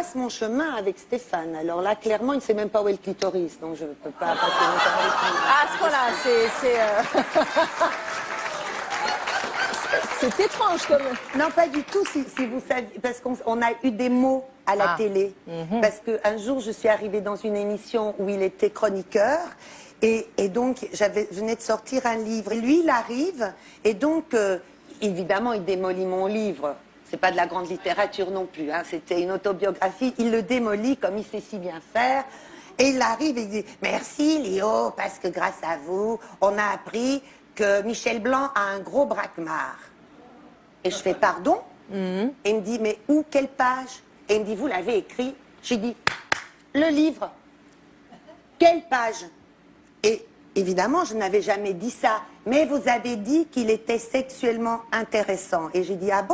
passe mon chemin avec Stéphane. Alors là, clairement, il ne sait même pas où est le clitoris, donc je ne peux pas passer mon temps avec lui. Ah, ce point-là, c'est étrange comme... Non, pas du tout, si vous saviez, parce qu'on a eu des mots à la télé. Parce qu'un jour, je suis arrivée dans une émission où il était chroniqueur, et donc, je venais de sortir un livre. Et lui, il arrive, et donc, évidemment, il démolit mon livre. C'est pas de la grande littérature non plus, hein, c'était une autobiographie. Il le démolit comme il sait si bien faire. Et il arrive et il dit « Merci Léo, parce que grâce à vous, on a appris que Michel Blanc a un gros braquemar. » Et je fais « Pardon ?» Et il me dit « Mais où, quelle page ?» Et il me dit « Vous l'avez écrit ?» J'ai dit « Le livre. » Quelle page? Et évidemment, je n'avais jamais dit ça. Mais vous avez dit qu'il était sexuellement intéressant. Et j'ai dit « Ah bon ?»